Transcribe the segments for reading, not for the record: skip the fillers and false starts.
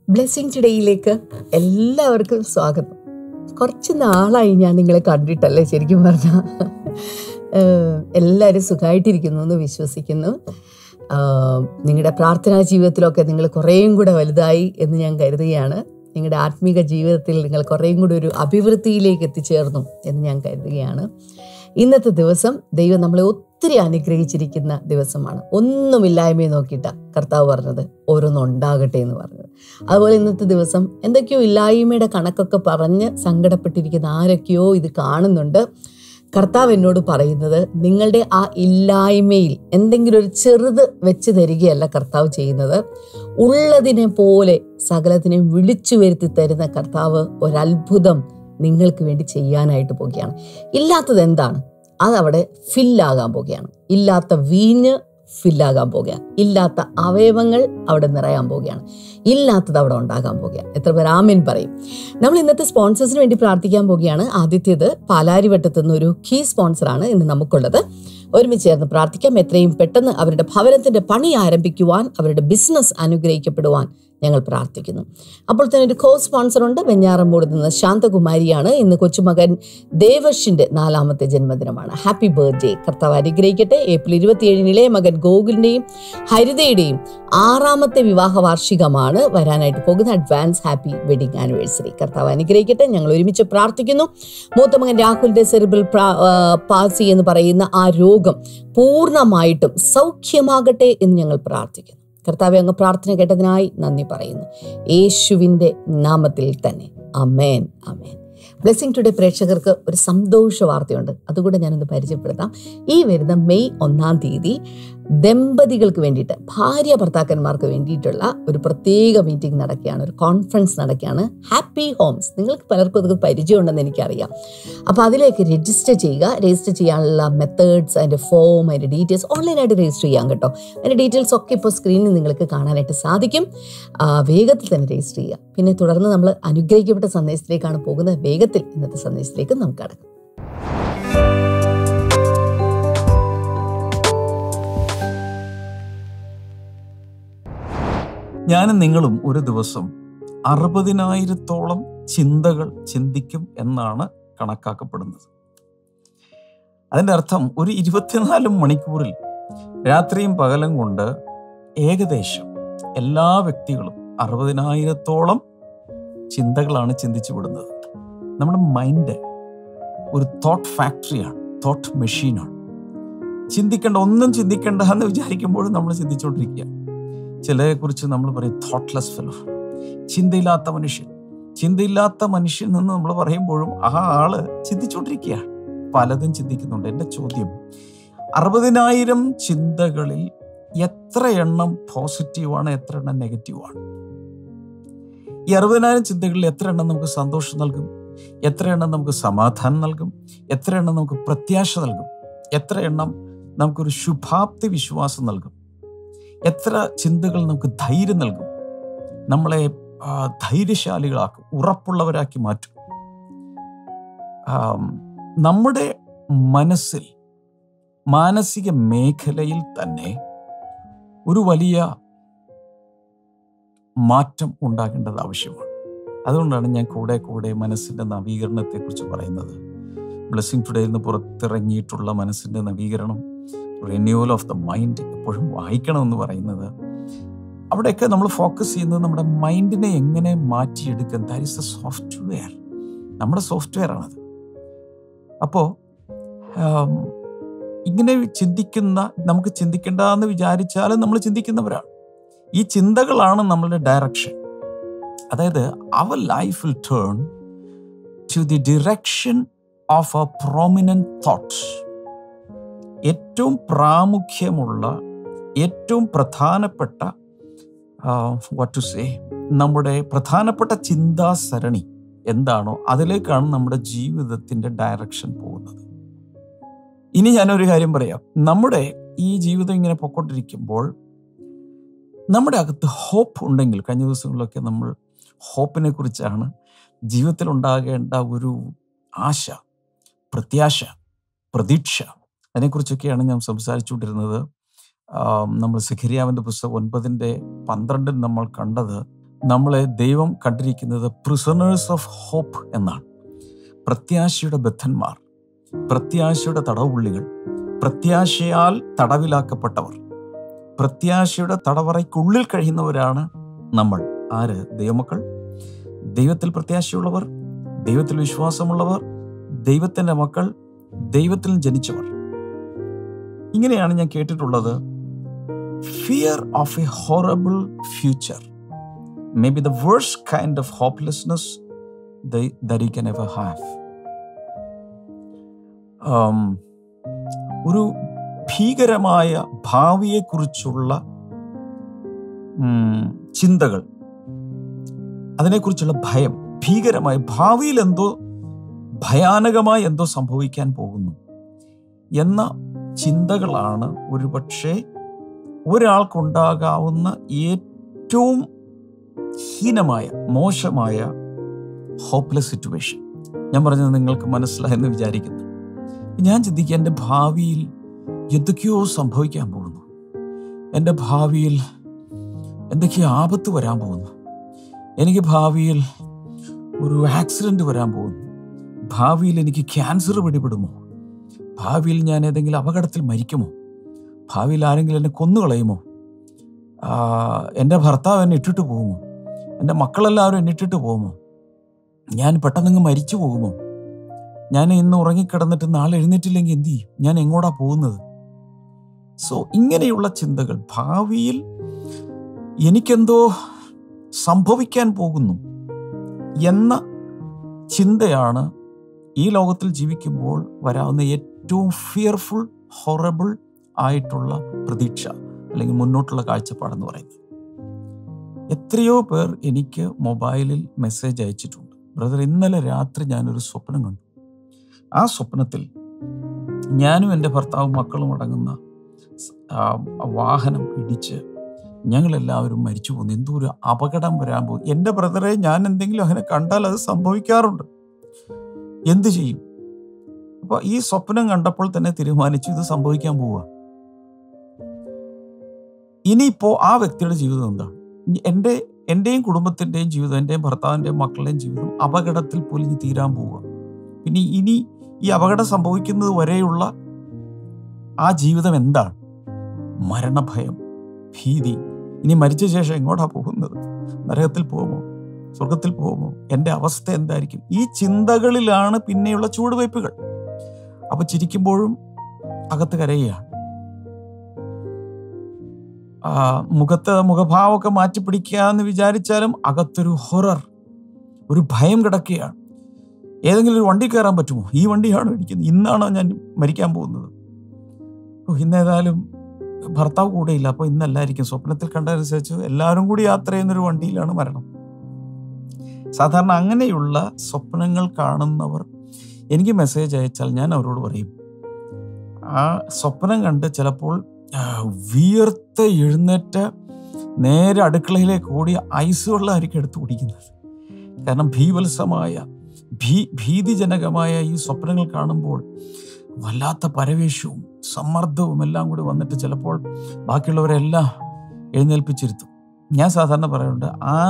Blessing ടുഡേയിലേക്ക് എല്ലാവർക്കും സ്വാഗതം. കുറച്ച് നാളായി ഞാൻ നിങ്ങളെ കണ്ടിട്ടല്ലേ, ശരിക്കും പറഞ്ഞാൽ. എല്ലാവരും സുഖമായിട്ടിരിക്കുന്നു എന്ന് വിശ്വസിക്കുന്നു. നിങ്ങളുടെ പ്രാർത്ഥനാ ജീവിതത്തിലൊക്കെ നിങ്ങൾ കുറേയും കൂടെ വലുതായി എന്ന് ഞാൻ കരുതുകയാണ്. നിങ്ങളുടെ ആത്മീക ജീവിതത്തിൽ നിങ്ങൾ കുറേയും കൂടി ഒരു അഭിവൃദ്ധിയിലേക്ക് എത്തിച്ചേർന്നു എന്ന് ഞാൻ കരുതുകയാണ്. ഇന്നത്തെ ദിവസം ദൈവം നമ്മളെ ഒത്തിരി അനുഗ്രഹിച്ചിരിക്കുന്ന ദിവസമാണ്. ഒന്നുമില്ലായ്മയെ നോക്കിയിട്ടാണ് കർത്താവ് പറഞ്ഞത് ഓരോന്നുണ്ടാകട്ടെ എന്ന് പറഞ്ഞത്. അതുപോലെ ഇന്നത്തെ ദിവസം എന്തൊക്കെയോ ഇല്ലായ്മയുടെ കണക്കൊക്കെ പറഞ്ഞ് സങ്കടപ്പെട്ടിരിക്കുന്ന ആരൊക്കെയോ ഇത് കാണുന്നുണ്ട്. കർത്താവ് എന്നോട് പറയുന്നത്, നിങ്ങളുടെ ആ ഇല്ലായ്മയിൽ എന്തെങ്കിലും ഒരു ചെറുത് വെച്ച് തരികയല്ല കർത്താവ് ചെയ്യുന്നത്. ഉള്ളതിനെ പോലെ സകലത്തിനെയും വിളിച്ചു വരുത്തി തരുന്ന കർത്താവ് ഒരത്ഭുതം നിങ്ങൾക്ക് വേണ്ടി ചെയ്യാനായിട്ട് പോകുകയാണ്. ഇല്ലാത്തത് എന്താണ്? അതവിടെ ഫില്ലാകാൻ പോകുകയാണ്. ഇല്ലാത്ത വീഞ്ഞ് ഫില്ലാകാൻ പോകുകയാണ്. ഇല്ലാത്ത അവയവങ്ങൾ അവിടെ നിറയാൻ പോകുകയാണ്. ഇല്ലാത്തത് അവിടെ ഉണ്ടാകാൻ പോകുകയാണ്. എത്ര പേർ ആമേൻ പറയും? നമ്മൾ ഇന്നത്തെ സ്പോൺസേഴ്സിന് വേണ്ടി പ്രാർത്ഥിക്കാൻ പോകുകയാണ്. ആദ്യത്തേത് പാലാരിവട്ടത്തു നിന്നൊരു കീ സ്പോൺസറാണ് ഇന്ന് നമുക്കുള്ളത്. ഒരുമിച്ച് ചേർന്ന് പ്രാർത്ഥിക്കാം. എത്രയും പെട്ടെന്ന് അവരുടെ ഭവനത്തിൻ്റെ പണി ആരംഭിക്കുവാൻ, അവരുടെ ബിസിനസ് അനുഗ്രഹിക്കപ്പെടുവാൻ ഞങ്ങൾ പ്രാർത്ഥിക്കുന്നു. അപ്പോൾ തന്നെ ഒരു കോ സ്പോൺസറുണ്ട്. വെഞ്ഞാറമ്മൂട് നിന്ന് ശാന്തകുമാരിയാണ്. ഇന്ന് കൊച്ചുമകൻ ദേവർഷിൻ്റെ 4ാമത്തെ ജന്മദിനമാണ്. Happy birthday. കർത്താവ് അനുഗ്രഹിക്കട്ടെ. ഏപ്രിൽ 27 ഇളയ മകൻ ഗോകുലിൻ്റെയും ഹരിതയുടെയും 6ാമത്തെ വിവാഹ വാർഷികമാണ് വരാനായിട്ട് പോകുന്ന. Advance happy wedding anniversary. കർത്താവ് അനുഗ്രഹിക്കട്ടെ. ഞങ്ങൾ ഒരുമിച്ച് പ്രാർത്ഥിക്കുന്നു. മൂത്ത മകൻ രാഹുലിൻ്റെ സെറിബ്രൽ പാൾസി എന്ന് പറയുന്ന ആ രോഗം പൂർണ്ണമായിട്ടും സൗഖ്യമാകട്ടെ എന്ന് ഞങ്ങൾ പ്രാർത്ഥിക്കുന്നു. കർത്താവെ, അങ്ങ് പ്രാർത്ഥന കേട്ടതിനായി നന്ദി പറയുന്നു. യേശുവിൻ്റെ നാമത്തിൽ തന്നെ ആമേൻ, ആമേൻ. ബ്ലെസ്സിങ് ടുഡേ പ്രേക്ഷകർക്ക് ഒരു സന്തോഷ വാർത്തയുണ്ട്. അതുകൂടെ ഞാനൊന്ന് പരിചയപ്പെടുത്താം. ഈ വരുന്ന മെയ് 1-ാം തീയതി ദമ്പതികൾക്ക് വേണ്ടിയിട്ട്, ഭാര്യ ഭർത്താക്കന്മാർക്ക് വേണ്ടിയിട്ടുള്ള ഒരു പ്രത്യേക മീറ്റിംഗ് നടക്കുകയാണ്, ഒരു കോൺഫറൻസ് നടക്കുകയാണ്. Happy homes. നിങ്ങൾക്ക് പലർക്കും അത് പരിചയമുണ്ടെന്ന് എനിക്കറിയാം. അപ്പോൾ അതിലേക്ക് രജിസ്റ്റർ ചെയ്യുക. രജിസ്റ്റർ ചെയ്യാനുള്ള മെത്തേഡ്സ്, അതിൻ്റെ ഫോം, അതിൻ്റെ ഡീറ്റെയിൽസ് ഓൺലൈനായിട്ട് രജിസ്റ്റർ ചെയ്യാം കേട്ടോ. അതിൻ്റെ ഡീറ്റെയിൽസ് ഒക്കെ ഇപ്പോൾ സ്ക്രീനിൽ നിങ്ങൾക്ക് കാണാനായിട്ട് സാധിക്കും. വേഗത്തിൽ തന്നെ രജിസ്റ്റർ ചെയ്യുക. പിന്നെ തുടർന്ന് നമ്മൾ അനുഗ്രഹിക്കപ്പെട്ട സന്ദേശത്തിലേക്കാണ് പോകുന്നത്. വേഗത്തിൽ ഇന്നത്തെ സന്ദേശത്തിലേക്ക് നമുക്ക് കടക്കാം. ഞാനും നിങ്ങളും ഒരു ദിവസം 60,000-ഓളം ചിന്തകൾ ചിന്തിക്കും എന്നാണ് കണക്കാക്കപ്പെടുന്നത്. അതിൻ്റെ അർത്ഥം ഒരു 24 മണിക്കൂറിൽ രാത്രിയും പകലും കൊണ്ട് ഏകദേശം എല്ലാ വ്യക്തികളും 60,000-ഓളം ചിന്തകളാണ് ചിന്തിച്ചു വിടുന്നത്. നമ്മുടെ മൈൻഡ് ഒരു തോട്ട് ഫാക്ടറിയാണ്, തോട്ട് മെഷീനാണ്. ഒന്നും ചിന്തിക്കേണ്ട എന്ന് വിചാരിക്കുമ്പോഴും നമ്മൾ ചിന്തിച്ചുകൊണ്ടിരിക്കുക. ചിലരെക്കുറിച്ച് നമ്മൾ പറയും തോട്ട്ലെസ് ഫെലോ, ചിന്തയില്ലാത്ത മനുഷ്യൻ. ചിന്തയില്ലാത്ത മനുഷ്യൻ എന്ന് നമ്മൾ പറയുമ്പോഴും ആ ആള് ചിന്തിച്ചുകൊണ്ടിരിക്കുകയാണ്, പലതും ചിന്തിക്കുന്നുണ്ട്. എൻ്റെ ചോദ്യം, 60,000 ചിന്തകളിൽ എത്ര എണ്ണം പോസിറ്റീവാണ്, എത്ര എണ്ണം നെഗറ്റീവാണ്? ഈ 60,000 ചിന്തകളിൽ എത്ര എണ്ണം നമുക്ക് സന്തോഷം നൽകും? എത്ര എണ്ണം നമുക്ക് സമാധാനം നൽകും? എത്ര എണ്ണം നമുക്ക് പ്രത്യാശ നൽകും? എത്ര എണ്ണം നമുക്കൊരു ശുഭാപ്തി വിശ്വാസം നൽകും? എത്ര ചിന്തകൾ നമുക്ക് ധൈര്യം നൽകും? നമ്മളെ ധൈര്യശാലികളാക്കും, ഉറപ്പുള്ളവരാക്കി മാറ്റും. നമ്മുടെ മനസ്സിൽ, മാനസിക മേഖലയിൽ തന്നെ ഒരു വലിയ മാറ്റം ഉണ്ടാകേണ്ടത് ആവശ്യമാണ്. അതുകൊണ്ടാണ് ഞാൻ കൂടെ മനസ്സിൻ്റെ നവീകരണത്തെക്കുറിച്ച് പറയുന്നത്. ബ്ലെസ്സിങ് ടുഡേയിൽ നിന്ന് പുറത്തിറങ്ങിയിട്ടുള്ള മനസ്സിൻ്റെ നവീകരണം, റിന്യൂവൽ ഓഫ് ദ മൈൻഡ്, എപ്പോഴും വായിക്കണമെന്ന് പറയുന്നത്. അവിടെയൊക്കെ നമ്മൾ ഫോക്കസ് ചെയ്യുന്നത് നമ്മുടെ മൈൻഡിനെ എങ്ങനെ മാറ്റിയെടുക്കാൻ. ദാറ്റ് ഈസ് എ സോഫ്റ്റ്വെയർ, നമ്മുടെ സോഫ്റ്റ്വെയർ ആണത്. അപ്പോൾ ഇങ്ങനെ നമുക്ക് ചിന്തിക്കേണ്ടെന്ന് വിചാരിച്ചാലും നമ്മൾ ചിന്തിക്കുന്നവരാണ്. ഈ ചിന്തകളാണ് നമ്മളുടെ ഡയറക്ഷൻ. അതായത് our life will turn to the direction of a prominent thoughts. ഏറ്റവും പ്രാമുഖ്യമുള്ള, ഏറ്റവും പ്രധാനപ്പെട്ട നമ്മുടെ പ്രധാനപ്പെട്ട ചിന്താസരണി എന്താണോ അതിലേക്കാണ് നമ്മുടെ ജീവിതത്തിൻ്റെ ഡയറക്ഷൻ പോകുന്നത്. ഇനി ഞാനൊരു കാര്യം പറയാം. നമ്മുടെ ഈ ജീവിതം ഇങ്ങനെ പൊക്കോണ്ടിരിക്കുമ്പോൾ നമ്മുടെ അകത്ത് ഹോപ്പ് ഉണ്ടെങ്കിൽ, കഴിഞ്ഞ ദിവസങ്ങളിലൊക്കെ നമ്മൾ ഹോപ്പിനെ കുറിച്ചാണ്, ജീവിതത്തിൽ ഉണ്ടാകേണ്ട ഒരു ആശ, പ്രത്യാശ, പ്രതീക്ഷ, അതിനെക്കുറിച്ചൊക്കെയാണ് ഞാൻ സംസാരിച്ചുകൊണ്ടിരുന്നത്. നമ്മൾ സെഖര്യാവിൻ്റെ പുസ്തകം 9:12 നമ്മൾ കണ്ടത് നമ്മളെ ദൈവം കണ്ടിരിക്കുന്നത് പ്രിസണേഴ്സ് ഓഫ് ഹോപ്പ് എന്നാണ്. പ്രത്യാശയുടെ ബദ്ധന്മാർ, പ്രത്യാശയുടെ തടവുള്ളികൾ, പ്രത്യാശയാൽ തടവിലാക്കപ്പെട്ടവർ, പ്രത്യാശയുടെ തടവറയ്ക്കുള്ളിൽ കഴിയുന്നവരാണ് നമ്മൾ. ആര്? ദൈവമക്കൾ, ദൈവത്തിൽ പ്രത്യാശയുള്ളവർ, ദൈവത്തിൽ വിശ്വാസമുള്ളവർ, ദൈവത്തിൻ്റെ മക്കൾ, ദൈവത്തിൽ ജനിച്ചവർ. ഇങ്ങനെയാണ് ഞാൻ കേട്ടിട്ടുള്ളത്. Fear of a horrible future may be the worst kind of hopelessness that you can ever have. ഒരു ഭീകരമായ ഭാവിയെക്കുറിച്ചുള്ള ചിന്തകൾ, അതിനെക്കുറിച്ചുള്ള ഭയം, ഭീകരമായ ഭാവിയിൽ എന്തോ ഭയാനകമായി എന്തോ സംഭവിക്കാൻ പോകുന്നു എന്ന ചിന്തകളാണ് ഒരുപക്ഷെ ഒരാൾക്കുണ്ടാകാവുന്ന ഏറ്റവും ഹീനമായ, മോശമായ ഹോപ്പ്ലെസ് സിറ്റുവേഷൻ. ഞാൻ പറഞ്ഞത് നിങ്ങൾക്ക് മനസ്സിലായെന്ന് വിചാരിക്കുന്നു. ഞാൻ ചിന്തിക്കുക, എൻ്റെ ഭാവിയിൽ എന്തൊക്കെയോ സംഭവിക്കാൻ പോകുന്നു, എൻ്റെ ഭാവിയിൽ എന്തൊക്കെയോ ആപത്ത് വരാൻ പോകുന്നു, എനിക്ക് ഭാവിയിൽ ഒരു ആക്സിഡൻറ്റ് വരാൻ പോകുന്നു, ഭാവിയിൽ എനിക്ക് ക്യാൻസർ പിടിപെടുമോ, ഭാവിയിൽ ഞാൻ ഏതെങ്കിലും അപകടത്തിൽ മരിക്കുമോ, ഭാവിയിൽ ആരെങ്കിലും എന്നെ കൊന്നുകളയുമോ, എൻ്റെ ഭർത്താവ് എന്നെ ഇട്ടിട്ട് പോകുമോ, എൻ്റെ മക്കളെല്ലാവരും എന്നെ ഇട്ടിട്ട് പോകുമോ, ഞാൻ പെട്ടെന്നങ്ങ് മരിച്ചു പോകുമോ, ഞാൻ ഇന്ന് ഉറങ്ങിക്കിടന്നിട്ട് നാളെ എഴുന്നേറ്റില്ലെങ്കിൽ എന്ത് ചെയ്യും, ഞാൻ എങ്ങോട്ടാ പോകുന്നത്? സോ ഇങ്ങനെയുള്ള ചിന്തകൾ, ഭാവിയിൽ എനിക്കെന്തോ സംഭവിക്കാൻ പോകുന്നു എന്ന ചിന്തയാണ് ഈ ലോകത്തിൽ ജീവിക്കുമ്പോൾ വരാവുന്ന ഏറ്റവും ഫിയർഫുൾ, ഹൊറബിൾ ആയിട്ടുള്ള പ്രതീക്ഷ അല്ലെങ്കിൽ മുന്നോട്ടുള്ള കാഴ്ചപ്പാടെന്ന് പറയുന്നത്. എത്രയോ പേർ എനിക്ക് മൊബൈലിൽ മെസ്സേജ് അയച്ചിട്ടുണ്ട്. ബ്രദർ, ഇന്നലെ രാത്രി ഞാനൊരു സ്വപ്നം കണ്ടു. ആ സ്വപ്നത്തിൽ ഞാനും എൻ്റെ ഭർത്താവും മക്കളും അടങ്ങുന്ന വാഹനം ഇടിച്ച് ഞങ്ങളെല്ലാവരും മരിച്ചു പോകുന്നു. എന്തോ ഒരു അപകടം വരാൻ പോകും. എൻ്റെ ബ്രദറെ, ഞാൻ എന്തെങ്കിലും അങ്ങനെ കണ്ടാൽ അത് സംഭവിക്കാറുണ്ട്, എന്ത് ചെയ്യും? അപ്പോൾ ഈ സ്വപ്നം കണ്ടപ്പോൾ തന്നെ തീരുമാനിച്ചു ഇത് സംഭവിക്കാൻ പോവുക. ഇനിയിപ്പോൾ ആ വ്യക്തിയുടെ ജീവിതം എന്താണ്? എൻ്റെയും കുടുംബത്തിൻ്റെയും ജീവിതം, എൻ്റെയും ഭർത്താവിൻ്റെയും മക്കളുടെയും ജീവിതം അപകടത്തിൽ പൊലിഞ്ഞ് തീരാൻ പോവുക. പിന്നെ ഇനി ഈ അപകടം സംഭവിക്കുന്നത് വരെയുള്ള ആ ജീവിതം എന്താണ്? മരണഭയം, ഭീതി. ഇനി മരിച്ച ശേഷം എങ്ങോട്ടാ പോകുന്നത്? നരകത്തിൽ പോകുമോ, സ്വർഗത്തിൽ പോകുമോ, എൻ്റെ അവസ്ഥ എന്തായിരിക്കും? ഈ ചിന്തകളിലാണ് പിന്നെയുള്ള ചൂടുവയ്പ്പുകൾ. അപ്പോൾ ചിരിക്കുമ്പോഴും അകത്ത് കരയുകയാണ്. മുഖഭാവമൊക്കെ മാറ്റിപ്പിടിക്കുക എന്ന് വിചാരിച്ചാലും അകത്തൊരു ഹൊറർ, ഒരു ഭയം കിടക്കുകയാണ്. ഏതെങ്കിലും ഒരു വണ്ടി കയറാൻ പറ്റുമോ? ഈ വണ്ടിയാണോ ഇടിക്കുന്നത്? ഇന്നാണോ ഞാൻ മരിക്കാൻ പോകുന്നത്? ഇന്നേതായാലും ഭർത്താവ് കൂടെയില്ല, അപ്പോൾ ഇന്നല്ലായിരിക്കും. സ്വപ്നത്തിൽ കണ്ടതനുസരിച്ച് എല്ലാവരും കൂടി യാത്ര ചെയ്യുന്നൊരു വണ്ടിയിലാണ് മരണം. സാധാരണ അങ്ങനെയുള്ള സ്വപ്നങ്ങൾ കാണുന്നവർ എനിക്ക് മെസ്സേജ് അയച്ചാൽ ഞാൻ അവരോട് പറയും, ആ സ്വപ്നം കണ്ട് ചിലപ്പോൾ വിയർത്ത് എഴുന്നേറ്റ് നേരെ അടുക്കളയിലേക്ക് ഓടി ഐസ് വെള്ളമായിരിക്കും എടുത്ത് കുടിക്കുന്നത്. കാരണം ഭീവത്സമായ, ഭീതിജനകമായ ഈ സ്വപ്നങ്ങൾ കാണുമ്പോൾ വല്ലാത്ത പരവേശവും സമ്മർദ്ദവും എല്ലാം കൂടി വന്നിട്ട് ചിലപ്പോൾ ബാക്കിയുള്ളവരെല്ലാം എഴുന്നേൽപ്പിച്ചിരുത്തും. ഞാൻ സാധാരണ പറയാറുണ്ട്,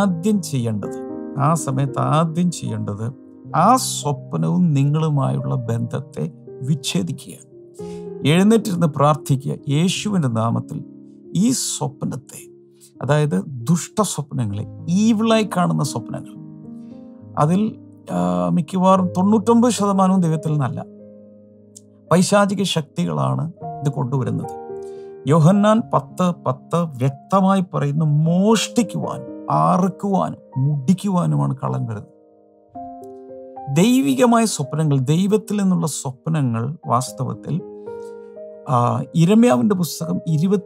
ആ സമയത്ത് ആദ്യം ചെയ്യേണ്ടത് ആ സ്വപ്നവും നിങ്ങളുമായുള്ള ബന്ധത്തെ വിച്ഛേദിക്കുക. എഴുന്നേറ്റിരുന്ന് പ്രാർത്ഥിക്കുക, യേശുവിൻ്റെ നാമത്തിൽ ഈ സ്വപ്നത്തെ, അതായത് ദുഷ്ടസ്വപ്നങ്ങളെ, ഈവിളായി കാണുന്ന സ്വപ്നങ്ങൾ, അതിൽ മിക്കവാറും 99% ദൈവത്തിൽ നിന്നല്ല, പൈശാചിക ശക്തികളാണ് ഇത് കൊണ്ടുവരുന്നത്. യോഹന്നാൻ 10:10 വ്യക്തമായി പറയുന്നു, മോഷ്ടിക്കുവാനും ആർക്കുവാനും മുടിക്കുവാനുമാണ് കള്ളൻ വരുന്നത്. ദൈവികമായ സ്വപ്നങ്ങൾ, ദൈവത്തിൽ നിന്നുള്ള സ്വപ്നങ്ങൾ വാസ്തവത്തിൽ യിരെമ്യാവിൻ്റെ പുസ്തകം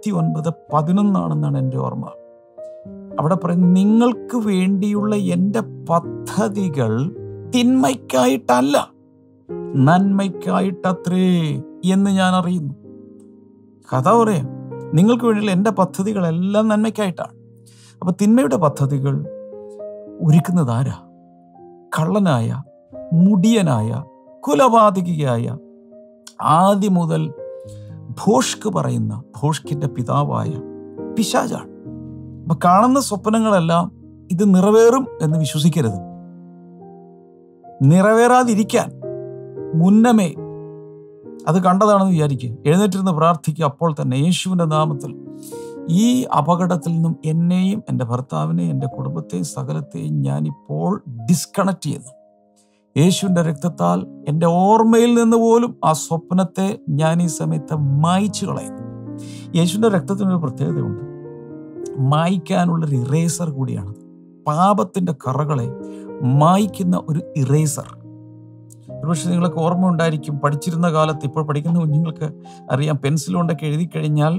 29:11 എൻ്റെ ഓർമ്മ. അവിടെ പറയുന്നു, നിങ്ങൾക്ക് വേണ്ടിയുള്ള എൻ്റെ പദ്ധതികൾ തിന്മയ്ക്കായിട്ടല്ല, നന്മയ്ക്കായിട്ടത്രേ എന്ന് ഞാൻ അറിയുന്നു. കഥ പറയാം, നിങ്ങൾക്ക് വേണ്ടിയുള്ള എൻ്റെ പദ്ധതികളെല്ലാം നന്മയ്ക്കായിട്ടാണ്. അപ്പൊ തിന്മയുടെ പദ്ധതികൾ ഒരുക്കുന്നത് ആരാ? കള്ളനായ, മുടിയനായ, കുലപാതകിയായ, ആദ്യം മുതൽ ഭോഷ്ക് പറയുന്ന ഭോഷ്കിന്റെ പിതാവായ പിശാചാണ്. അപ്പൊ കാണുന്ന സ്വപ്നങ്ങളെല്ലാം ഇത് നിറവേറും എന്ന് വിശ്വസിക്കരുത്. നിറവേറാതിരിക്കാൻ മുന്നമേ അത് കണ്ടതാണെന്ന് വിചാരിക്കുക. എഴുന്നേറ്റിരുന്ന് പ്രാർത്ഥിക്കുക. അപ്പോൾ തന്നെ യേശുവിൻ്റെ നാമത്തിൽ ഈ അപകടത്തിൽ നിന്നും എന്നെയും എൻ്റെ ഭർത്താവിനെയും എൻ്റെ കുടുംബത്തെയും സകലത്തെയും ഞാനിപ്പോൾ ഡിസ്കണക്ട് ചെയ്യുന്നു. യേശുവിൻ്റെ രക്തത്താൽ എൻ്റെ ഓർമ്മയിൽ നിന്ന് പോലും ആ സ്വപ്നത്തെ ഞാൻ ഈ സമയത്ത് മായ്ച്ചു കളയുന്നു. യേശുവിൻ്റെ രക്തത്തിനൊരു പ്രത്യേകതയുണ്ട്. മായ്ക്കാനുള്ളൊരു ഇറേസർ കൂടിയാണ്. പാപത്തിൻ്റെ കറകളെ മായ്ക്കുന്ന ഒരു ഇറേസർ. ഒരുപക്ഷെ നിങ്ങൾക്ക് ഓർമ്മ ഉണ്ടായിരിക്കും, പഠിച്ചിരുന്ന കാലത്ത്, ഇപ്പോൾ പഠിക്കുന്ന കുഞ്ഞുങ്ങൾക്ക് അറിയാം, പെൻസിൽ കൊണ്ടൊക്കെ എഴുതി കഴിഞ്ഞാൽ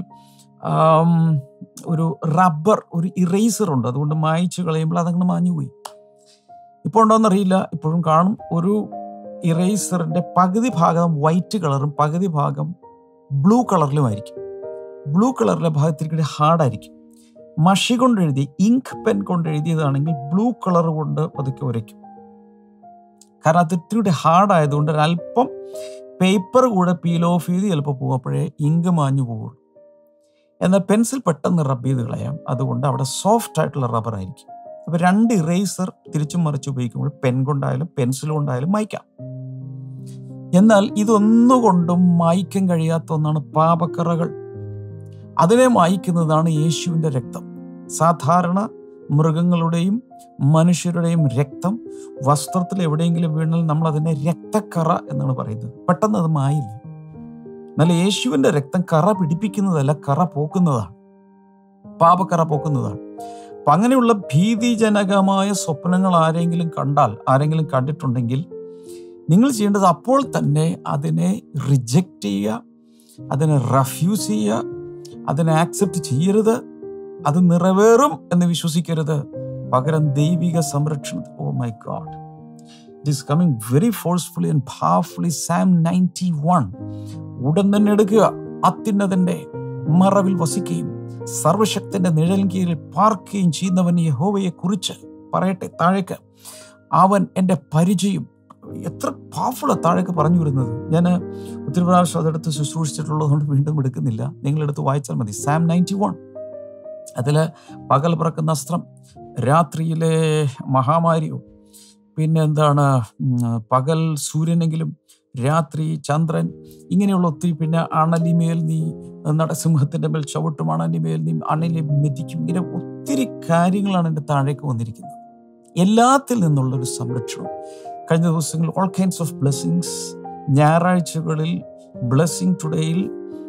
ഒരു റബ്ബർ, ഒരു ഇറേസർ ഉണ്ട്. അതുകൊണ്ട് മായ്ച്ചു കളയുമ്പോൾ അതങ്ങനെ മാഞ്ഞുപോയി. ഇപ്പോൾ ഉണ്ടോയെന്നറിയില്ല, ഇപ്പോഴും കാണും. ഒരു ഇറേസറിൻ്റെ പകുതി ഭാഗം വൈറ്റ് കളറും പകുതി ഭാഗം ബ്ലൂ കളറിലുമായിരിക്കും. ബ്ലൂ കളറിലെ ഭാഗത്തിരിക്കുന്ന ഹാർഡായിരിക്കും. മഷി കൊണ്ട് എഴുതി, ഇങ്ക് പെൻ കൊണ്ട് എഴുതിയതാണെങ്കിൽ ബ്ലൂ കളർ കൊണ്ട് പതുക്കെ ഉരയ്ക്കും. കാരണം അത് ഇത്തിരി ഹാർഡായതുകൊണ്ട് ഒരല്പം പേപ്പർ കൂടെ പീൽ ഓഫ് ചെയ്ത് ചിലപ്പോൾ പോകുമ്പോഴേ ഇങ്ക് മാഞ്ഞു പോകുള്ളൂ. എന്നാൽ പെൻസിൽ പെട്ടെന്ന് റബ്ബ് ചെയ്ത് കളയാം. അതുകൊണ്ട് അവിടെ സോഫ്റ്റ് ആയിട്ടുള്ള റബ്ബർ ആയിരിക്കും. അപ്പോൾ രണ്ട് ഇറേസർ തിരിച്ചും മറിച്ച് ഉപയോഗിക്കുമ്പോൾ പെൻ കൊണ്ടായാലും പെൻസിൽ കൊണ്ടായാലും മായ്ക്കാം. എന്നാൽ ഇതൊന്നുകൊണ്ടും മായ്ക്കാൻ കഴിയാത്ത ഒന്നാണ് പാപക്കറകൾ. അതിനെ മായ്ക്കുന്നതാണ് യേശുവിൻ്റെ രക്തം. സാധാരണ മൃഗങ്ങളുടെയും മനുഷ്യരുടെയും രക്തം വസ്ത്രത്തിൽ എവിടെയെങ്കിലും വീണാൽ നമ്മൾ അതിനെ രക്തക്കറ എന്നാണ് പറയുന്നത്. പെട്ടെന്ന് അത് മായില്ല. എന്നാൽ യേശുവിൻ്റെ രക്തം കറ പിടിപ്പിക്കുന്നതല്ല, കറ പോക്കുന്നതാണ്, പാപക്കറ പോക്കുന്നതാണ്. അപ്പം അങ്ങനെയുള്ള ഭീതിജനകമായ സ്വപ്നങ്ങൾ ആരെങ്കിലും കണ്ടിട്ടുണ്ടെങ്കിൽ നിങ്ങൾ ചെയ്യേണ്ടത് അപ്പോൾ തന്നെ അതിനെ റിജക്റ്റ് ചെയ്യുക, അതിനെ റെഫ്യൂസ് ചെയ്യുക, അതിനെ ആക്സെപ്റ്റ് ചെയ്യരുത്. അത് നിറവേറും എന്ന് വിശ്വസിക്കരുത്. പകരം ദൈവിക സംരക്ഷണം. Oh my God, it is coming very forcefully and powerfully. Psalm 91 ഉടൻ തന്നെ എടുക്കുക. അത്യുന്നതന്റെ മറവിൽ വസിക്കുകയും സർവശക്തന്റെ നിഴൽ കീഴിൽ പാർക്കുകയും ചെയ്യുന്നവൻ യഹോവയെ കുറിച്ച് പറയട്ടെ. താഴേക്ക് അവൻ എൻ്റെ പരിചയം. എത്ര പവർഫുൾ താഴേക്ക് പറഞ്ഞു വരുന്നത്. ഞാൻ ഒത്തിരി പ്രാവശ്യം അതെടുത്ത് ശുശ്രൂഷിച്ചിട്ടുള്ളതുകൊണ്ട് വീണ്ടും എടുക്കുന്നില്ല. നിങ്ങളെടുത്ത് വായിച്ചാൽ മതി. സാം 91. അതിൽ പകൽ പറക്കുന്ന അസ്ത്രം, രാത്രിയിലെ മഹാമാരിയും, പിന്നെ എന്താണ് പകൽ സൂര്യനെങ്കിലും രാത്രി ചന്ദ്രൻ, ഇങ്ങനെയുള്ള ഒത്തിരി, പിന്നെ അണലിമേൽ നീ നടസിംഹത്തിൻ്റെ മേൽ ചവിട്ടും, അണലിമേൽ നീ അണലി മെതിക്കും. ഇങ്ങനെ ഒത്തിരി കാര്യങ്ങളാണ് എൻ്റെ താഴേക്ക് വന്നിരിക്കുന്നത്. എല്ലാത്തിൽ നിന്നുള്ളൊരു സംരക്ഷണം. കഴിഞ്ഞ ദിവസങ്ങളിൽ ഓൾ കൈൻഡ്സ് ഓഫ് ബ്ലെസ്സിങ്സ്, ഞായറാഴ്ചകളിൽ ബ്ലെസ്സിങ് ടുഡേയിൽ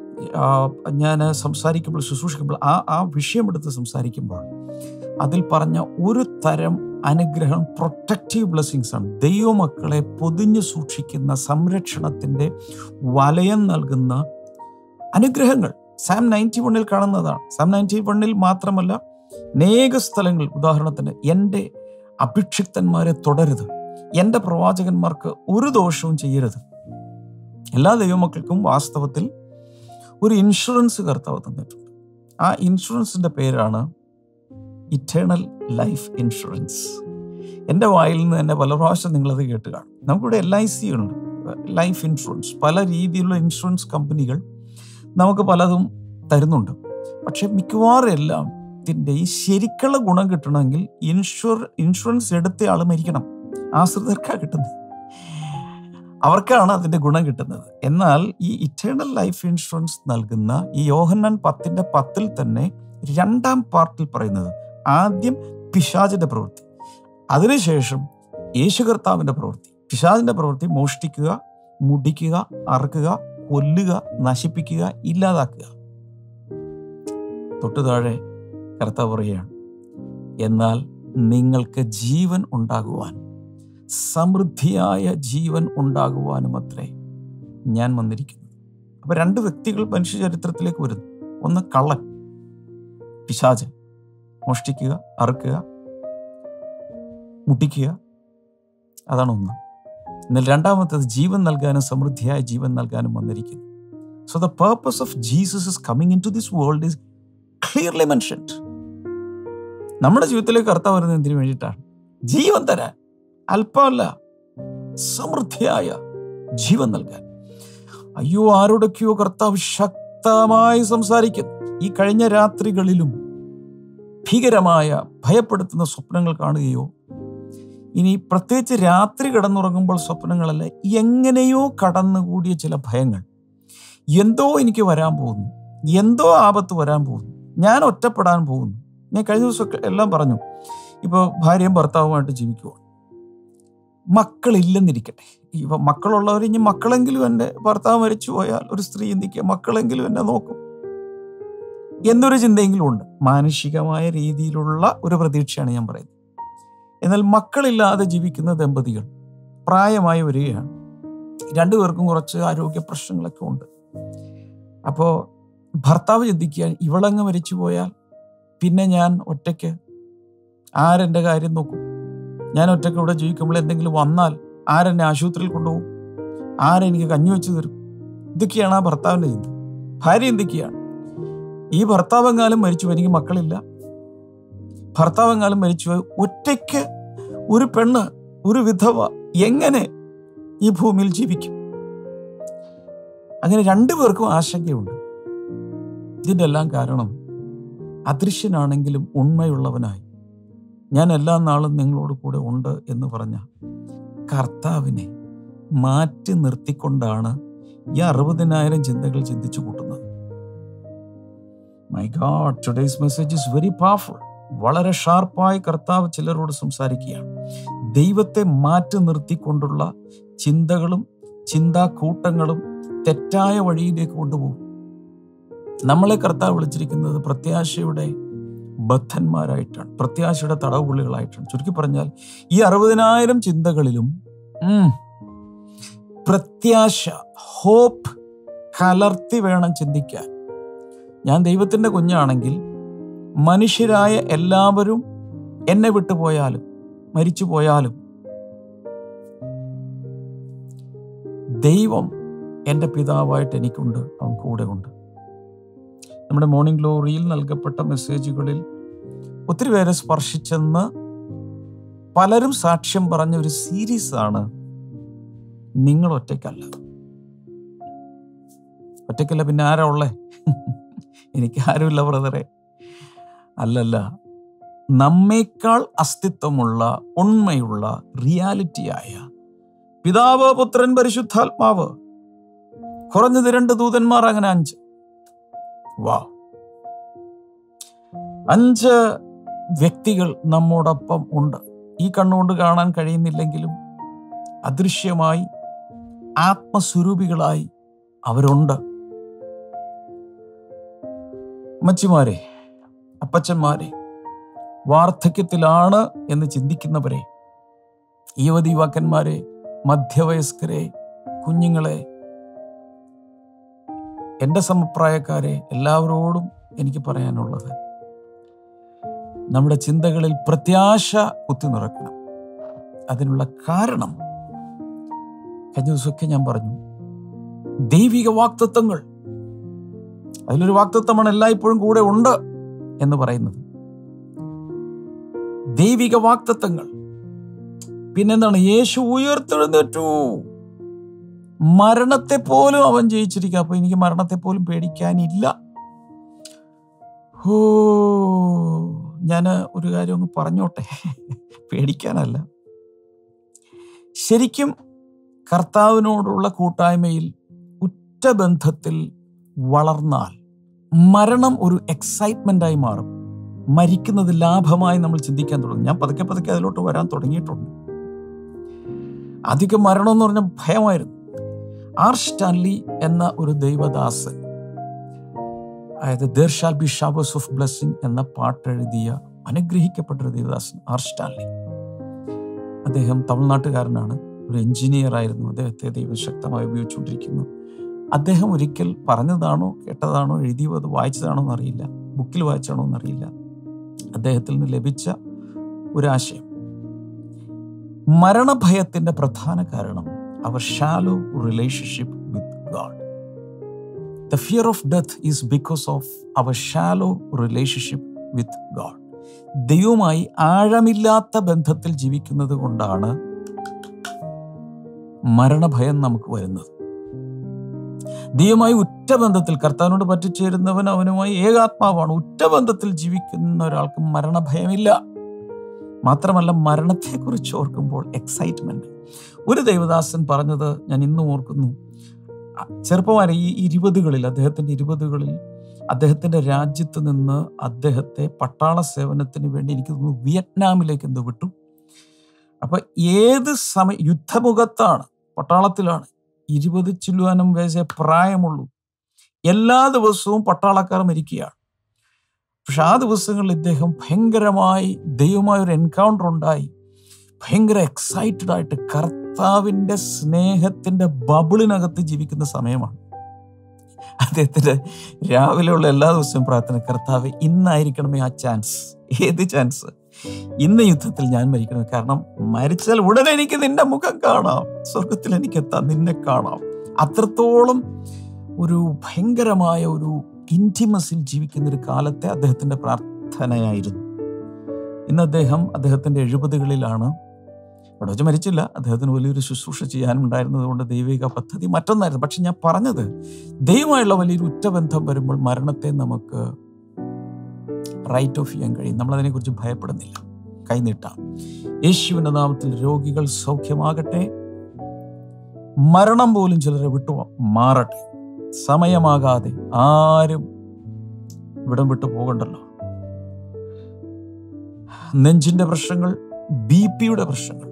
ഞാൻ സംസാരിക്കുമ്പോൾ, ശുശ്രൂഷിക്കുമ്പോൾ ആ വിഷയമെടുത്ത് സംസാരിക്കുമ്പോൾ അതിൽ പറഞ്ഞ ഒരു തരം അനുഗ്രഹം പ്രൊട്ടക്റ്റീവ് ബ്ലെസ്സിങ്സ് ആണ്. ദൈവമക്കളെ പൊതിഞ്ഞു സൂക്ഷിക്കുന്ന, സംരക്ഷണത്തിൻ്റെ വലയം നൽകുന്ന അനുഗ്രഹങ്ങൾ സാം 91 കാണുന്നതാണ്. സാം 91 മാത്രമല്ല, അനേക സ്ഥലങ്ങൾ. ഉദാഹരണത്തിന്, എൻ്റെ അഭിഷിക്തന്മാരെ തൊടരുത്, എൻ്റെ പ്രവാചകന്മാർക്ക് ഒരു ദോഷവും ചെയ്യരുത്. എല്ലാ ദൈവമക്കൾക്കും വാസ്തവത്തിൽ ഒരു ഇൻഷുറൻസ് കർത്താവ് തന്നിട്ടുണ്ട്. ആ ഇൻഷുറൻസിൻ്റെ പേരാണ് ഇറ്റേണൽ ലൈഫ് ഇൻഷുറൻസ്. എൻ്റെ വായിൽ നിന്ന് തന്നെ പല പ്രാവശ്യം നിങ്ങളത് കേട്ട് കാണും. നമുക്കിവിടെ LIC ഉണ്ട്, ലൈഫ് ഇൻഷുറൻസ്. പല രീതിയിലുള്ള ഇൻഷുറൻസ് കമ്പനികൾ നമുക്ക് പലതും തരുന്നുണ്ട്. പക്ഷെ മിക്കവാറും എല്ലാം ഇതിൻ്റെ ഈ ശരിക്കുള്ള ഗുണം കിട്ടണമെങ്കിൽ ഇൻഷുറൻസ് എടുത്ത ആൾ മരിക്കണം. ആശ്രിതർക്കാണ് കിട്ടുന്നത്, അവർക്കാണ് അതിൻ്റെ ഗുണം കിട്ടുന്നത്. എന്നാൽ ഈ ഇറ്റേണൽ ലൈഫ് ഇൻഷുറൻസ് നൽകുന്ന ഈ യോഹന്നാൻ 10:10 തന്നെ 2ാം പാർട്ടിൽ പറയുന്നത്, ആദ്യം പിശാചിൻ്റെ പ്രവൃത്തി, അതിനുശേഷം യേശു കർത്താവിൻ്റെ പ്രവൃത്തി. പിശാചിൻ്റെ പ്രവൃത്തി മോഷ്ടിക്കുക, മുടിക്കുക, അറുക്കുക, കൊല്ലുക, നശിപ്പിക്കുക, ഇല്ലാതാക്കുക. തൊട്ടു താഴെ കർത്താവ് പറയുകയാണ്, എന്നാൽ നിങ്ങൾക്ക് ജീവൻ ഉണ്ടാകുവാൻ, സമൃദ്ധിയായ ജീവൻ ഉണ്ടാകുവാനും അത്രേ ഞാൻ വന്നിരിക്കുന്നത്. അപ്പൊ 2 വ്യക്തികൾ മനുഷ്യ ചരിത്രത്തിലേക്ക് വരുന്നു. ഒന്ന് കള്ളൻ, പിശാച്, മോഷ്ടിക്കുക, അറുക്കുക, മുട്ടിക്കുക, അതാണ് ഒന്ന്. എന്നാൽ രണ്ടാമത്തേത് ജീവൻ നൽകാനും സമൃദ്ധിയായ ജീവൻ നൽകാനും വന്നിരിക്കുന്നു. So the purpose of Jesus is coming into this world is clearly mentioned. നമ്മുടെ ജീവിതത്തിലേക്ക് കർത്താവ് വരുന്നത് എന്തിനു വേണ്ടിയിട്ടാണ്? ജീവൻ തരാൻ, അല്പമല്ല, സമൃദ്ധിയായ ജീവൻ നൽകാൻ. അയ്യോ, ആരോടൊക്കെയോ കർത്താവ് ശക്തമായി സംസാരിക്കുന്നു. ഈ കഴിഞ്ഞ രാത്രികളിലും ഭീകരമായ ഭയപ്പെടുത്തുന്ന സ്വപ്നങ്ങൾ കാണുകയോ, ഇനി പ്രത്യേകിച്ച് രാത്രി കിടന്നുറങ്ങുമ്പോൾ സ്വപ്നങ്ങളല്ല, എങ്ങനെയോ കടന്നുകൂടിയ ചില ഭയങ്ങൾ, എന്തോ എനിക്ക് വരാൻ പോകുന്നു, എന്തോ ആപത്ത് വരാൻ പോകുന്നു, ഞാൻ ഒറ്റപ്പെടാൻ പോകുന്നു. ഞാൻ കഴിഞ്ഞ ദിവസമൊക്കെ എല്ലാം പറഞ്ഞു. ഇപ്പോൾ ഭാര്യയും ഭർത്താവുമായിട്ട് ജീവിക്കുവാണ്, മക്കളില്ലെന്നിരിക്കട്ടെ. ഇപ്പം മക്കളുള്ളവർ ഇനി മക്കളെങ്കിലും എൻ്റെ ഭർത്താവ് മരിച്ചു പോയാൽ ഒരു സ്ത്രീ ചിന്തിക്കുക, മക്കളെങ്കിലും എന്നെ നോക്കും എന്നൊരു ചിന്തയെങ്കിലും ഉണ്ട്. മാനുഷികമായ രീതിയിലുള്ള ഒരു പ്രതീക്ഷയാണ് ഞാൻ പറയുന്നത്. എന്നാൽ മക്കളില്ലാതെ ജീവിക്കുന്ന ദമ്പതികൾ പ്രായമായി വരികയാണ്. രണ്ടുപേർക്കും കുറച്ച് ആരോഗ്യ പ്രശ്നങ്ങളൊക്കെ ഉണ്ട്. അപ്പോൾ ഭർത്താവ് ചിന്തിക്കുക, ഇവളങ്ങ് മരിച്ചു പോയാൽ പിന്നെ ഞാൻ ഒറ്റയ്ക്ക് ആരെൻ്റെ കാര്യം നോക്കും? ഞാൻ ഒറ്റയ്ക്ക് ഇവിടെ ജീവിക്കുമ്പോൾ എന്തെങ്കിലും വന്നാൽ ആരെന്നെ ആശുപത്രിയിൽ കൊണ്ടുപോകും? ആരെനിക്ക് കഞ്ഞി വെച്ച് തരും? ഇതൊക്കെയാണ് ആ ഭർത്താവിൻ്റെ ചിന്ത. ഭാര്യ ചിന്തിക്കുകയാണ്, ഈ ഭർത്താവെങ്ങാലും മരിച്ചു, എനിക്ക് മക്കളില്ല. ഭർത്താവെങ്ങാലും മരിച്ചു, ഒറ്റയ്ക്ക് ഒരു പെണ്ണ്, ഒരു വിധവ എങ്ങനെ ഈ ഭൂമിയിൽ ജീവിക്കും? അങ്ങനെ രണ്ടുപേർക്കും ആശങ്കയുണ്ട്. ഇതിൻ്റെ എല്ലാം കാരണം അദൃശ്യനാണെങ്കിലും ഉണ്മയുള്ളവനായി ഞാൻ എല്ലാ നാളും നിങ്ങളോട് കൂടെ ഉണ്ട് എന്ന് പറഞ്ഞ കർത്താവിനെ മാറ്റി നിർത്തിക്കൊണ്ടാണ് ഈ 60,000 ചിന്തകൾ ചിന്തിച്ചു കൂട്ടുന്നത്. My God, today's message is very powerful. വളരെ ഷാർപ്പായി കർത്താവ് ചിലരോട് സംസാരിക്കുകയാണ്. ദൈവത്തെ മാറ്റി നിർത്തിക്കൊണ്ടുള്ള ചിന്തകളും ചിന്താക്കൂട്ടങ്ങളും തെറ്റായ വഴിയിലേക്ക് കൊണ്ടുപോകും. നമ്മളെ കർത്താവ് വിളിച്ചിരിക്കുന്നത് പ്രത്യാശയുടെ ബദ്ധന്മാരായിട്ടാണ്, പ്രത്യാശയുടെ തടവുപുള്ളികളായിട്ടാണ്. ചുരുക്കി പറഞ്ഞാൽ ഈ 60,000 ചിന്തകളിലും പ്രത്യാശ, ഹോപ്പ് കലർത്തി വേണം ചിന്തിക്കാൻ. ഞാൻ ദൈവത്തിൻ്റെ കുഞ്ഞാണെങ്കിൽ മനുഷ്യരായ എല്ലാവരും എന്നെ വിട്ടുപോയാലും മരിച്ചു പോയാലും ദൈവം എൻ്റെ പിതാവായിട്ട് എനിക്കുണ്ട്, അവൻ കൂടെ ഉണ്ട്. നമ്മുടെ മോർണിംഗ് ഗ്ലോറിയിൽ നൽകപ്പെട്ട മെസ്സേജുകളിൽ ഒത്തിരി പേരെ സ്പർശിച്ചെന്ന് പലരും സാക്ഷ്യം പറഞ്ഞ ഒരു സീരീസാണ് നിങ്ങൾ ഒറ്റയ്ക്കല്ല. ഒറ്റയ്ക്കല്ല, പിന്നെ ആരാ ഉള്ളേ? എനിക്ക് ആരുമില്ല ബ്രദറെ. അല്ലല്ല, നമ്മേക്കാൾ അസ്തിത്വമുള്ള ഉണ്മയുള്ള റിയാലിറ്റിയായ പിതാവ്, പുത്രൻ, പരിശുദ്ധാത്മാവ്, കുറഞ്ഞത് 2 ദൂതന്മാർ, അങ്ങനെ 5. വാ, 5 വ്യക്തികൾ നമ്മോടൊപ്പം ഉണ്ട്. ഈ കണ്ണുകൊണ്ട് കാണാൻ കഴിയുന്നില്ലെങ്കിലും അദൃശ്യമായി ആത്മസ്വരൂപികളായി അവരുണ്ട്. അമ്മച്ചിമാരെ, അപ്പച്ചന്മാരെ, വാർദ്ധക്യത്തിലാണ് എന്ന് ചിന്തിക്കുന്നവരെ, യുവതി യുവാക്കന്മാരെ, മധ്യവയസ്കരെ, കുഞ്ഞുങ്ങളെ, എൻ്റെ സമപ്രായക്കാരെ, എല്ലാവരോടും എനിക്ക് പറയാനുള്ളത്, നമ്മുടെ ചിന്തകളിൽ പ്രത്യാശ കുത്തി നിറക്കണം. അതിനുള്ള കാരണം കഴിഞ്ഞ ദിവസമൊക്കെ ഞാൻ പറഞ്ഞു, ദൈവിക വാഗ്ദത്തങ്ങൾ. അതിലൊരു വാഗ്ദത്തമാണ് എല്ലായ്പ്പോഴും കൂടെ ഉണ്ട് എന്ന് പറയുന്നത്. ദൈവിക വാഗ്ദത്തങ്ങൾ. പിന്നെന്താണ്? യേശു ഉയർത്തെഴുന്നേറ്റു, മരണത്തെ പോലും അവൻ ജയിച്ചിരിക്കുക. അപ്പൊ എനിക്ക് മരണത്തെ പോലും പേടിക്കാനില്ല. ഞാൻ ഒരു കാര്യം ഒന്ന് പറഞ്ഞോട്ടെ, പേടിക്കാനല്ല. ശരിക്കും കർത്താവിനോടുള്ള കൂട്ടായ്മയിൽ ഉറ്റ ബന്ധത്തിൽ വളർന്നാൽ മരണം ഒരു എക്സൈറ്റ്മെന്റായി മാറും. മരിക്കുന്നത് ലാഭമായി നമ്മൾ ചിന്തിക്കാൻ തുടങ്ങും. ഞാൻ പതുക്കെ പതുക്കെ അതിലോട്ട് വരാൻ തുടങ്ങിയിട്ടുണ്ട്. അധികം മരണം എന്ന് പറഞ്ഞാൽ ഭയമായിരുന്നു. ആർ സ്റ്റാൻലി എന്ന ഒരു ദൈവദാസൻ, അതായത് there shall be showers of blessing എന്ന പാട്ടെഴുതിയ അനുഗ്രഹിക്കപ്പെട്ടൊരു ദൈവദാസൻ ആർ സ്റ്റാൻലി. അദ്ദേഹം തമിഴ്നാട്ടുകാരനാണ്, ഒരു എഞ്ചിനീയർ ആയിരുന്നു. അദ്ദേഹത്തെ ദൈവം ശക്തമായി ഉപയോഗിച്ചുകൊണ്ടിരിക്കുന്നു. അദ്ദേഹം ഒരിക്കൽ പറഞ്ഞതാണോ കേട്ടതാണോ എഴുതിയോ അത് വായിച്ചതാണോ എന്നറിയില്ല, ബുക്കിൽ വായിച്ചാണോ എന്നറിയില്ല, അദ്ദേഹത്തിൽ നിന്ന് ലഭിച്ച ഒരാശയം, മരണഭയത്തിന്റെ പ്രധാന കാരണം our shallow relationship with God. The fear of death is because of our shallow relationship with God. ദൈവവുമായി ആഴമില്ലാത്ത ബന്ധത്തിൽ ജീവിക്കുന്നത് കൊണ്ടാണ് മരണഭയം നമുക്ക് വരുന്നത്. ദൈവമായി ഉറ്റ ബന്ധത്തിൽ, കർത്താവിനോട് പറ്റിച്ചേരുന്നവൻ അവനുമായി ഏകാത്മാവാണ്. ഉറ്റ ബന്ധത്തിൽ ജീവിക്കുന്ന ഒരാൾക്ക് മരണഭയമില്ല. മാത്രമല്ല, മരണത്തെക്കുറിച്ച് ഓർക്കുമ്പോൾ എക്സൈറ്റ്മെന്റ്. ഒരു ദൈവദാസൻ പറഞ്ഞത് ഞാൻ ഇന്നും ഓർക്കുന്നു. ചെറുപ്പമാരെ, ഈ 20കളിൽ, അദ്ദേഹത്തിന്റെ 20കളിൽ അദ്ദേഹത്തിന്റെ രാജ്യത്ത് നിന്ന് അദ്ദേഹത്തെ പട്ടാള സേവനത്തിന് വേണ്ടി എനിക്ക് തോന്നുന്നു വിയറ്റ്നാമിലേക്ക് എന്തോ വിട്ടു. അപ്പൊ ഏത് സമയം യുദ്ധമുഖത്താണ്, പട്ടാളത്തിലാണ്. 20 ചില്ലുവാനും വയസ്സേ പ്രായമുള്ളൂ. എല്ലാ ദിവസവും പട്ടാളക്കാർ മരിക്കുകയാണ്. പക്ഷെ ആ ദിവസങ്ങളിൽ ഇദ്ദേഹം ഭയങ്കരമായി ദൈവമായൊരു എൻകൗണ്ടർ ഉണ്ടായി. ഭയങ്കര എക്സൈറ്റഡ് ആയിട്ട് കർത്താവിൻ്റെ സ്നേഹത്തിൻ്റെ ബബിളിനകത്ത് ജീവിക്കുന്ന സമയമാണ്. അദ്ദേഹത്തിൻ്റെ രാവിലെയുള്ള എല്ലാ ദിവസവും പ്രാർത്ഥന, കർത്താവ് ഇന്നായിരിക്കണമേ ആ ചാൻസ്. ഏത് ചാൻസ്? ഇന്ന് യുദ്ധത്തിൽ ഞാൻ മരിക്കണം. കാരണം മരിച്ചാൽ ഉടനെ എനിക്ക് നിന്റെ മുഖം കാണാം, സ്വർഗത്തിൽ എനിക്ക് എത്താം, നിന്നെ കാണാം. അത്രത്തോളം ഒരു ഭയങ്കരമായ ഒരു ഇൻറ്റിമസിൽ ജീവിക്കുന്ന ഒരു കാലത്തെ അദ്ദേഹത്തിന്റെ പ്രാർത്ഥനയായിരുന്നു. ഇന്ന് അദ്ദേഹത്തിന്റെ 70കളിലാണ്. അവിടെ വെച്ച് മരിച്ചില്ല. അദ്ദേഹത്തിന് വലിയൊരു ശുശ്രൂഷ ചെയ്യാനുണ്ടായിരുന്നത് കൊണ്ട് ദൈവിക പദ്ധതി മറ്റൊന്നായിരുന്നു. പക്ഷെ ഞാൻ പറഞ്ഞത്, ദൈവമായുള്ള വലിയൊരു ഉറ്റബന്ധം വരുമ്പോൾ മരണത്തെ നമുക്ക് റൈറ്റ് ഓഫ് ചെയ്യാൻ കഴിയും. നമ്മളതിനെക്കുറിച്ച് ഭയപ്പെടുന്നില്ല. കൈനീട്ടാം. യേശുവിന്റെ നാമത്തിൽ രോഗികൾ സൗഖ്യമാകട്ടെ. മരണം പോലും ചിലരെ വിട്ടു മാറട്ടെ. സമയമാകാതെ ആരും ഇവിടം വിട്ടു പോകണ്ടല്ലോ. നെഞ്ചിന്റെ പ്രശ്നങ്ങൾ, BP-യുടെ പ്രശ്നങ്ങൾ,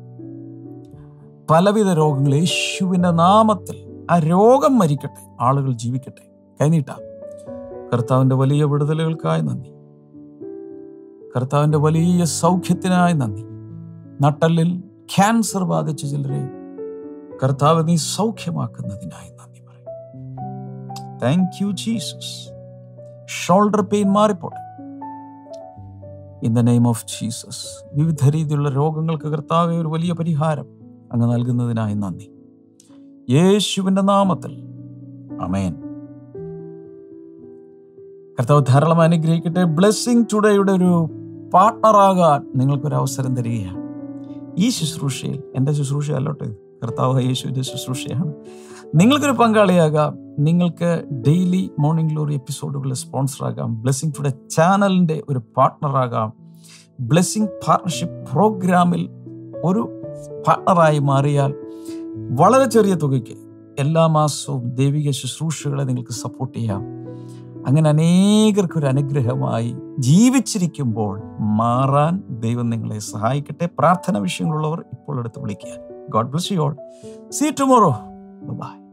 പലവിധ രോഗങ്ങൾ യേശുവിന്റെ നാമത്തിൽ ആ രോഗം മരിക്കട്ടെ, ആളുകൾ ജീവിക്കട്ടെ. കൈനീട്ടാം. കർത്താവിന്റെ വലിയ വിടുതലുകൾക്കായി നന്ദി. കർത്താവിന്റെ വലിയ സൗഖ്യത്തിനായി നന്ദി. നട്ടലിൽ ക്യാൻസർ ബാധിച്ച ചിലരെ കർത്താവ് നീ സൗഖ്യമാക്കുന്നതിനായി നന്ദി പറയും. Thank you Jesus. Shoulder pain മാറിപ്പോട്ടെ in the name of Jesus. വിവിധ രീതിയിലുള്ള രോഗങ്ങൾക്ക് കർത്താവെ ഒരു വലിയ പരിഹാരം അങ്ങ് നൽകുന്നതിനായി നന്ദി. യേശുവിന്റെ നാമത്തിൽ ആമേൻ. കർത്താവ് ധാരാളം അനുഗ്രഹിക്കട്ടെ. ബ്ലെസ്സിംഗ് ടുഡേയുടെ ഒരു പാർട്ട്ണറാകാൻ നിങ്ങൾക്കൊരു അവസരം തരികയാണ്. ഈ ശുശ്രൂഷയിൽ, എൻ്റെ ശുശ്രൂഷ അല്ലോട്ടെ, കർത്താവ് യേശുവിൻ്റെ ശുശ്രൂഷയാണ്. നിങ്ങൾക്കൊരു പങ്കാളിയാകാം. നിങ്ങൾക്ക് ഡെയിലി മോർണിംഗ് ഗ്ലോറി എപ്പിസോഡുകളിൽ സ്പോൺസറാകാം. ബ്ലെസ്സിംഗ് ടുഡേ ചാനലിൻ്റെ ഒരു പാർട്ട്ണറാകാം. ബ്ലെസ്സിംഗ് പാർട്ണർഷിപ്പ് പ്രോഗ്രാമിൽ ഒരു പാർട്ട്ണറായി മാറിയാൽ വളരെ ചെറിയ തുകയ്ക്ക് എല്ലാ മാസവും ദൈവിക ശുശ്രൂഷകളെ നിങ്ങൾക്ക് സപ്പോർട്ട് ചെയ്യാം. അങ്ങനെ അനേകർക്കൊരു അനുഗ്രഹമായി ജീവിച്ചിരിക്കുമ്പോൾ മാറാൻ ദൈവം നിങ്ങളെ സഹായിക്കട്ടെ. പ്രാർത്ഥന വിഷയങ്ങളുള്ളവർ ഇപ്പോൾ എടുത്ത് വിളിക്കുക. God bless you all. See you tomorrow. Bye-bye.